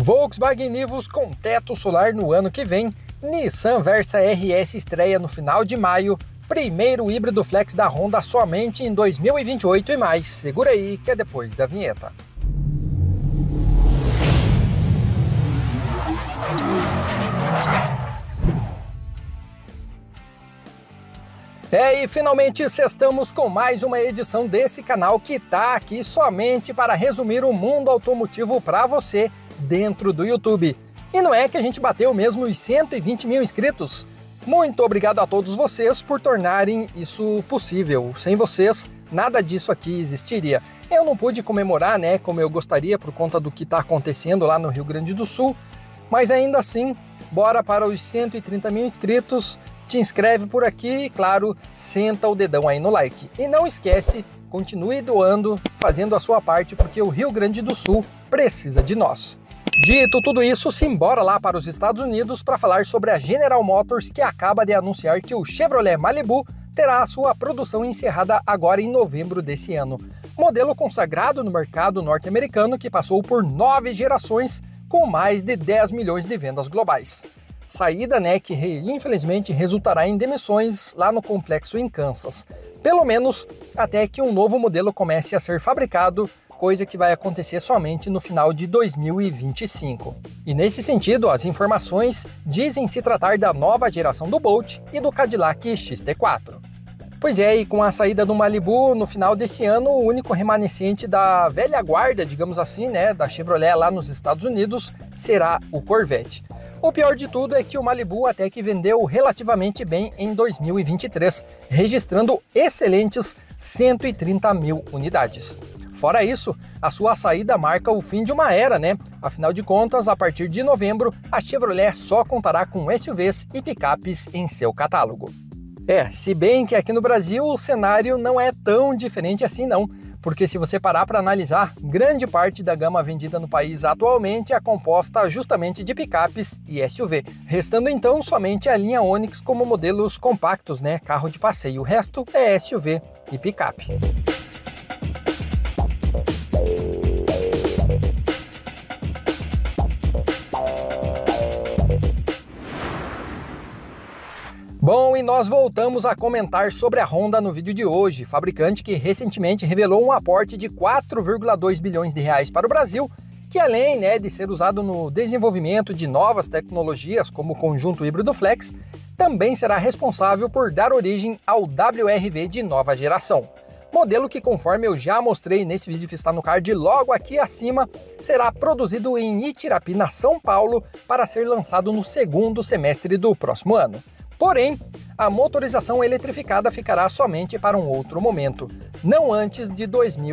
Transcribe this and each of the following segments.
Volkswagen Nivus com teto solar no ano que vem, Nissan Versa RS estreia no final de maio, primeiro híbrido flex da Honda somente em 2028 e mais. Segura aí que é depois da vinheta. E finalmente estamos com mais uma edição desse canal que tá aqui somente para resumir o mundo automotivo para você dentro do YouTube. E não é que a gente bateu mesmo os 120 mil inscritos? Muito obrigado a todos vocês por tornarem isso possível. Sem vocês, nada disso aqui existiria. Eu não pude comemorar, né, como eu gostaria por conta do que está acontecendo lá no Rio Grande do Sul, mas ainda assim, bora para os 130 mil inscritos. Te inscreve por aqui e, claro, senta o dedão aí no like. E não esquece, continue doando, fazendo a sua parte, porque o Rio Grande do Sul precisa de nós. Dito tudo isso, simbora lá para os Estados Unidos para falar sobre a General Motors, que acaba de anunciar que o Chevrolet Malibu terá a sua produção encerrada agora em novembro desse ano. Modelo consagrado no mercado norte-americano que passou por 9 gerações com mais de 10 milhões de vendas globais. Saída, né, que infelizmente resultará em demissões lá no complexo em Kansas. Pelo menos até que um novo modelo comece a ser fabricado, coisa que vai acontecer somente no final de 2025. E nesse sentido, as informações dizem se tratar da nova geração do Bolt e do Cadillac XT4. Pois é, e com a saída do Malibu no final desse ano, o único remanescente da velha guarda, digamos assim, né, da Chevrolet lá nos Estados Unidos, será o Corvette. O pior de tudo é que o Malibu até que vendeu relativamente bem em 2023, registrando excelentes 130 mil unidades. Fora isso, a sua saída marca o fim de uma era, né? Afinal de contas, a partir de novembro, a Chevrolet só contará com SUVs e picapes em seu catálogo. Se bem que aqui no Brasil o cenário não é tão diferente assim não, porque se você parar para analisar, grande parte da gama vendida no país atualmente é composta justamente de picapes e SUV, restando então somente a linha Onix como modelos compactos, né, carro de passeio, o resto é SUV e picape. Bom, e nós voltamos a comentar sobre a Honda no vídeo de hoje, fabricante que recentemente revelou um aporte de 4,2 bilhões de reais para o Brasil, que além, né, de ser usado no desenvolvimento de novas tecnologias como o conjunto híbrido flex, também será responsável por dar origem ao WRV de nova geração. Modelo que, conforme eu já mostrei nesse vídeo que está no card logo aqui acima, será produzido em Itirapina, São Paulo, para ser lançado no segundo semestre do próximo ano. Porém, a motorização eletrificada ficará somente para um outro momento, não antes de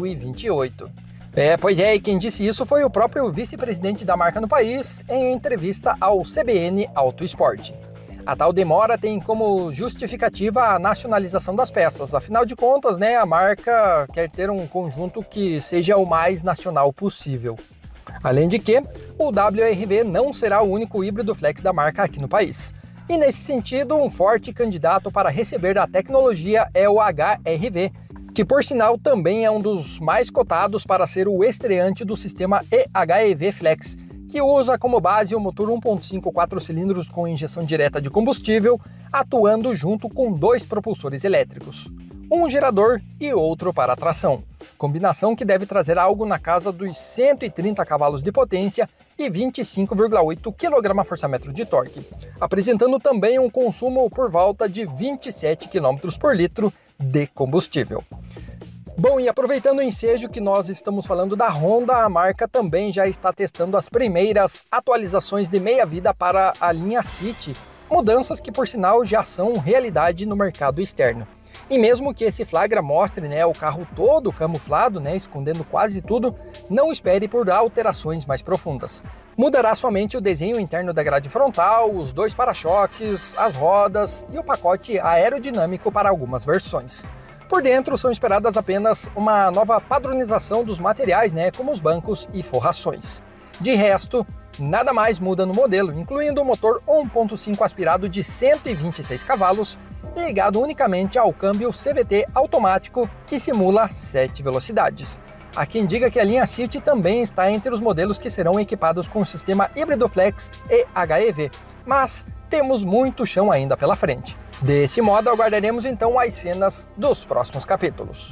2028. Pois é, e quem disse isso foi o próprio vice-presidente da marca no país em entrevista ao CBN Auto Esporte. A tal demora tem como justificativa a nacionalização das peças, afinal de contas, né, a marca quer ter um conjunto que seja o mais nacional possível. Além de que, o WRV não será o único híbrido flex da marca aqui no país. E nesse sentido, um forte candidato para receber a tecnologia é o HR-V, que por sinal também é um dos mais cotados para ser o estreante do sistema EHEV Flex, que usa como base o motor 1.5 4 cilindros com injeção direta de combustível, atuando junto com 2 propulsores elétricos, um gerador e outro para tração. Combinação que deve trazer algo na casa dos 130 cavalos de potência e 25,8 kgfm de torque, apresentando também um consumo por volta de 27 km por litro de combustível. Bom, e aproveitando o ensejo que nós estamos falando da Honda, a marca também já está testando as primeiras atualizações de meia-vida para a linha City, mudanças que por sinal já são realidade no mercado externo. E mesmo que esse flagra mostre, né, o carro todo camuflado, né, escondendo quase tudo, não espere por alterações mais profundas. Mudará somente o desenho interno da grade frontal, os 2 para-choques, as rodas e o pacote aerodinâmico para algumas versões. Por dentro são esperadas apenas uma nova padronização dos materiais, né, como os bancos e forrações. De resto, nada mais muda no modelo, incluindo o motor 1.5 aspirado de 126 cavalos, ligado unicamente ao câmbio CVT automático que simula 7 velocidades. Há quem diga que a linha City também está entre os modelos que serão equipados com o sistema híbrido flex e HEV, mas temos muito chão ainda pela frente. Desse modo, aguardaremos então as cenas dos próximos capítulos.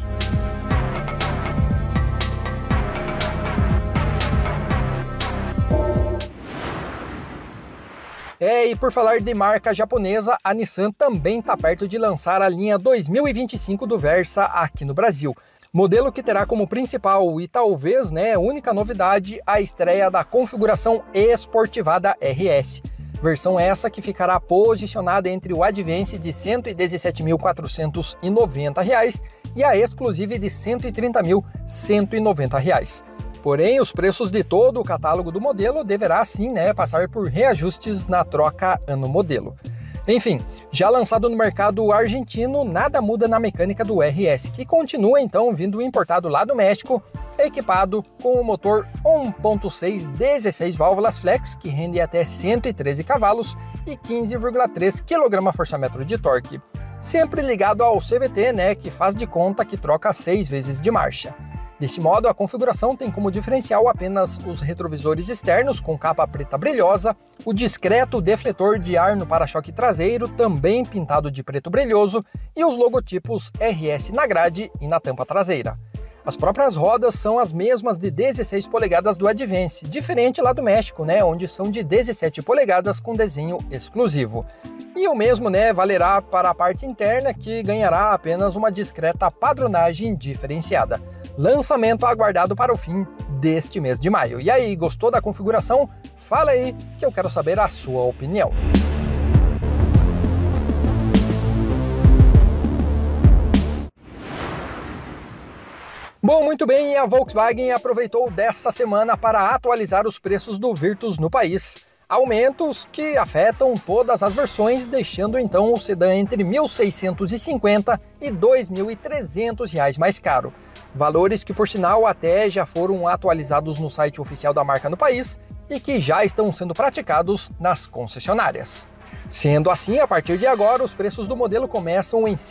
E por falar de marca japonesa, a Nissan também está perto de lançar a linha 2025 do Versa aqui no Brasil. Modelo que terá como principal e talvez única novidade a estreia da configuração esportivada RS. Versão essa que ficará posicionada entre o Advance de R$ 117.490 e a Exclusive de R$ 130.190. Porém, os preços de todo o catálogo do modelo deverá sim passar por reajustes na troca ano-modelo. Enfim, já lançado no mercado argentino, nada muda na mecânica do RS, que continua então vindo importado lá do México, equipado com o motor 1.6 16 válvulas flex, que rende até 113 cavalos e 15,3 kgfm de torque. Sempre ligado ao CVT, que faz de conta que troca 6 vezes de marcha. Deste modo, a configuração tem como diferencial apenas os retrovisores externos com capa preta brilhosa, o discreto defletor de ar no para-choque traseiro, também pintado de preto brilhoso, e os logotipos RS na grade e na tampa traseira. As próprias rodas são as mesmas de 16 polegadas do Advance, diferente lá do México, onde são de 17 polegadas com desenho exclusivo. E o mesmo valerá para a parte interna, que ganhará apenas uma discreta padronagem diferenciada. Lançamento aguardado para o fim deste mês de maio. E aí, gostou da configuração? Fala aí que eu quero saber a sua opinião. Bom, muito bem, e a Volkswagen aproveitou dessa semana para atualizar os preços do Virtus no país. Aumentos que afetam todas as versões, deixando então o sedã entre R$ 1.650 e R$ 2.300 mais caro. Valores que, por sinal, até já foram atualizados no site oficial da marca no país e que já estão sendo praticados nas concessionárias. Sendo assim, a partir de agora, os preços do modelo começam em R$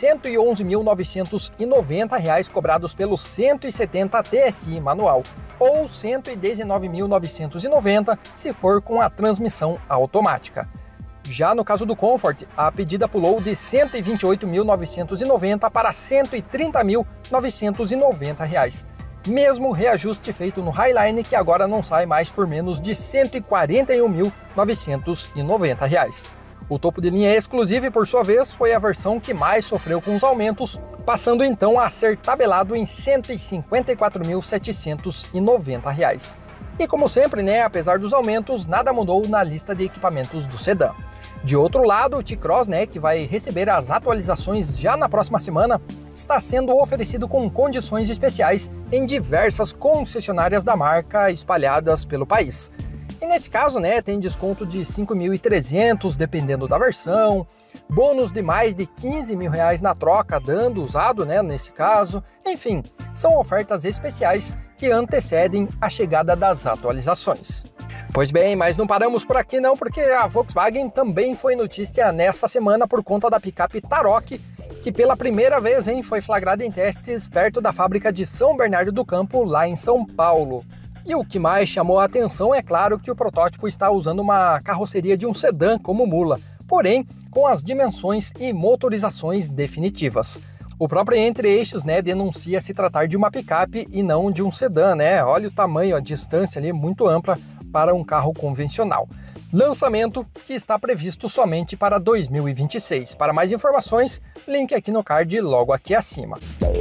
111.990 cobrados pelo 170 TSI manual, ou R$ 119.990 se for com a transmissão automática. Já no caso do Comfort, a pedida pulou de R$ 128.990 para R$ 130.990. Mesmo reajuste feito no Highline, que agora não sai mais por menos de R$ 141.990. O topo de linha Exclusive, por sua vez, foi a versão que mais sofreu com os aumentos, passando então a ser tabelado em R$ 154.790. E como sempre, apesar dos aumentos, nada mudou na lista de equipamentos do sedã. De outro lado, o T-Cross, que vai receber as atualizações já na próxima semana, está sendo oferecido com condições especiais em diversas concessionárias da marca espalhadas pelo país. E nesse caso, tem desconto de R$ 5.300 dependendo da versão, bônus de mais de R$ 15.000 na troca dando usado, nesse caso. Enfim, são ofertas especiais que antecedem a chegada das atualizações. Pois bem, mas não paramos por aqui não, porque a Volkswagen também foi notícia nessa semana por conta da picape Tarok, que pela primeira vez foi flagrada em testes perto da fábrica de São Bernardo do Campo, lá em São Paulo. E o que mais chamou a atenção é claro que o protótipo está usando uma carroceria de um sedã como mula, porém com as dimensões e motorizações definitivas. O próprio entre-eixos denuncia se tratar de uma picape e não de um sedã, Olha o tamanho, a distância ali muito ampla para um carro convencional. Lançamento que está previsto somente para 2026. Para mais informações, link aqui no card logo aqui acima.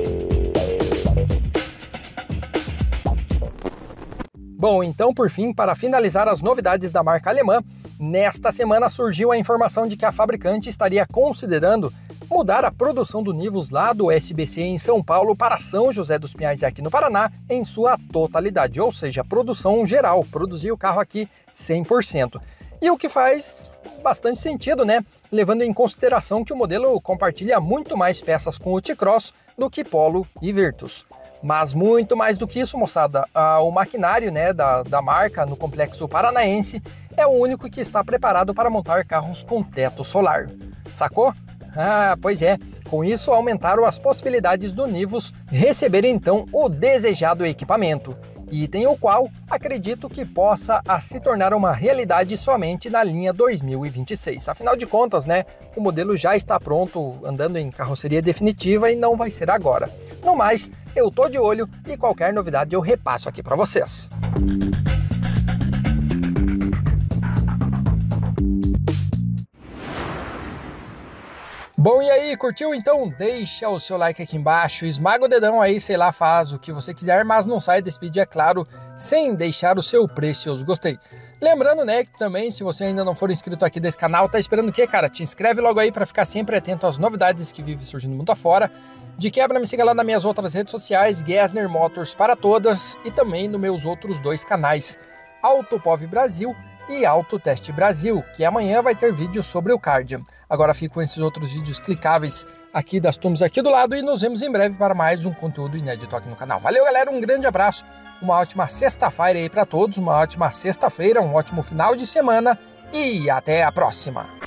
Bom, então por fim, para finalizar as novidades da marca alemã, nesta semana surgiu a informação de que a fabricante estaria considerando mudar a produção do Nivus lá do SBC em São Paulo para São José dos Pinhais aqui no Paraná em sua totalidade, ou seja, produção geral, produzir o carro aqui 100%. E o que faz bastante sentido, levando em consideração que o modelo compartilha muito mais peças com o T-Cross do que Polo e Virtus. Mas muito mais do que isso, moçada, o maquinário da marca no complexo paranaense é o único que está preparado para montar carros com teto solar. Sacou? Ah, pois é, Com isso, aumentaram as possibilidades do Nivus receber então o desejado equipamento, item o qual acredito que possa se tornar uma realidade somente na linha 2026. Afinal de contas, né, o modelo já está pronto, andando em carroceria definitiva e não vai ser agora. No mais, eu tô de olho e qualquer novidade eu repasso aqui para vocês. Bom, e aí, curtiu? Então deixa o seu like aqui embaixo, esmaga o dedão aí, sei lá, faz o que você quiser, mas não sai desse vídeo, é claro, sem deixar o seu precioso gostei. Lembrando, né, que também, se você ainda não for inscrito aqui desse canal, tá esperando o quê, cara? Te inscreve logo aí para ficar sempre atento às novidades que vivem surgindo muito afora. De quebra, me siga lá nas minhas outras redes sociais, Gessner Motors para todas, e também nos meus outros dois canais, Autopov Brasil e Autoteste Brasil, que amanhã vai ter vídeo sobre o Cardian. Agora fico com esses outros vídeos clicáveis aqui das turmas aqui do lado e nos vemos em breve para mais um conteúdo inédito aqui no canal. Valeu, galera, um grande abraço, uma ótima sexta-feira aí para todos, uma ótima sexta-feira, um ótimo final de semana e até a próxima!